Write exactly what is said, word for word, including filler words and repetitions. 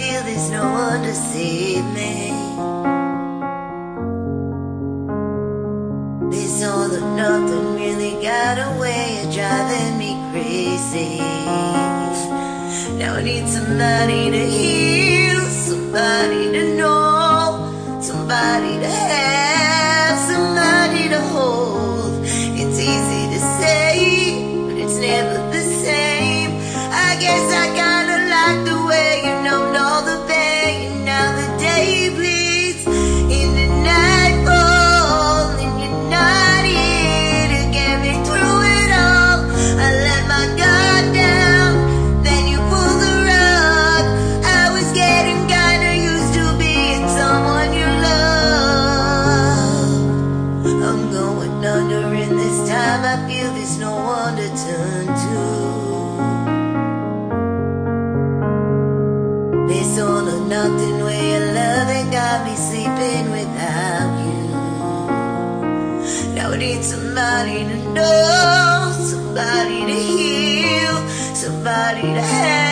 feel there's no one to save me. This all or nothing really got a way of driving me crazy. Now I need somebody to heal, somebody to know, somebody to have, somebody to hold. It's easy to say, but it's never the same. I guess I kinda like the way you numbed all the pain. Now the day bleeds into nightfall, and you're not here to get me through it all. I let my guard down, then you pulled the rug. I was getting kinda used to being someone you love. I'm going under, and this time I feel there's no one to turn to. This all or nothing way of loving got me sleeping without you. Now I need somebody to know, somebody to heal, somebody to have.